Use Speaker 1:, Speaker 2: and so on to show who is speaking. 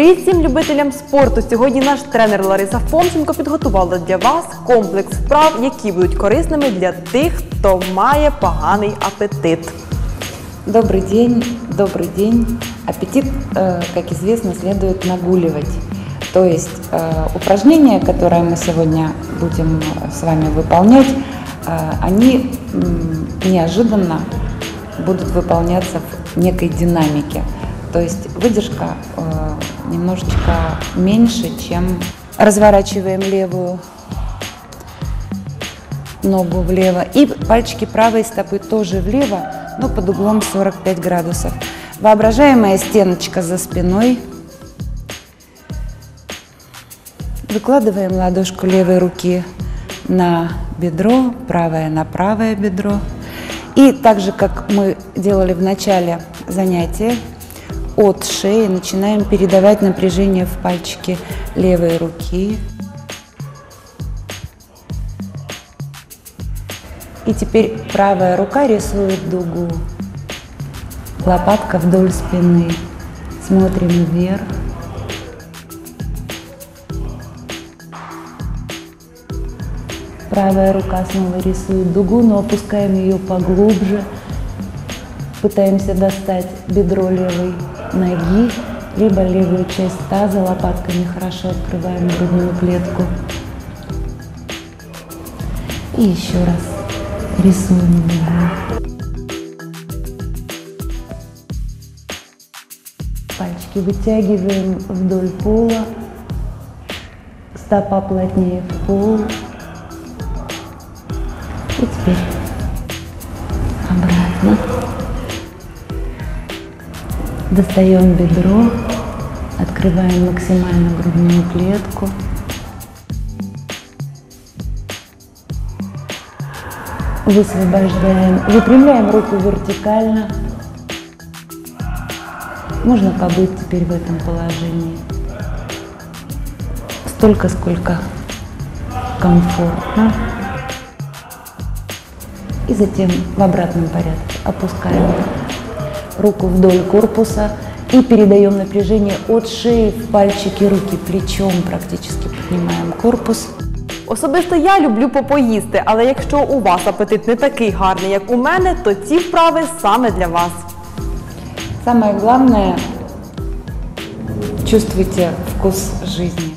Speaker 1: Привіт всім любителям спорту! Сьогодні наш тренер Лариса Фомченко підготувала для вас комплекс вправ, які будуть корисними для тих, хто має поганий апетит.
Speaker 2: Добрый день, добрый день. Аппетит, как известно, следует нагуливать. То есть упражнения, которые мы сегодня будем с вами выполнять, они неожиданно будут выполняться в некой динамике. То есть выдержка немножечко меньше, чем разворачиваем левую ногу влево. И пальчики правой стопы тоже влево, но под углом 45 градусов. Воображаемая стеночка за спиной. Выкладываем ладошку левой руки на бедро, правая на правое бедро. И так же, как мы делали в начале занятия, от шеи начинаем передавать напряжение в пальчики левой руки. И теперь правая рука рисует дугу. Лопатка вдоль спины. Смотрим вверх. Правая рука снова рисует дугу, но опускаем ее поглубже. Пытаемся достать бедро левой ноги, либо левую часть таза, лопатками хорошо открываем грудную клетку. И еще раз рисуем дугу. Пальчики вытягиваем вдоль пола, стопа плотнее в пол. И теперь обратно. Достаем бедро, открываем максимально грудную клетку. Высвобождаем, выпрямляем руку вертикально. Можно побыть теперь в этом положении столько, сколько комфортно. И затем в обратном порядке опускаем руку вдоль корпуса и передаем напряжение от шеи в пальчики руки, плечом практически поднимаем корпус.
Speaker 1: Особисто я люблю попоїсти, але якщо у вас апетит не такий гарний, як у мене, то ці вправи саме для вас.
Speaker 2: Самое главное, чувствуйте вкус жизни.